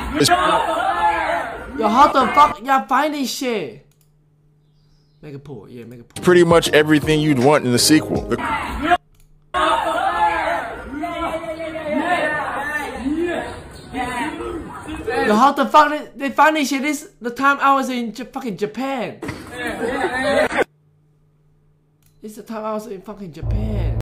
Yo, how the fuck y'all find this shit? Make a pull, yeah, make a pull. Pretty much everything you'd want in the sequel. Yo, how the fuck they find this shit? This the time I was in fucking Japan. This is the time I was in fucking Japan.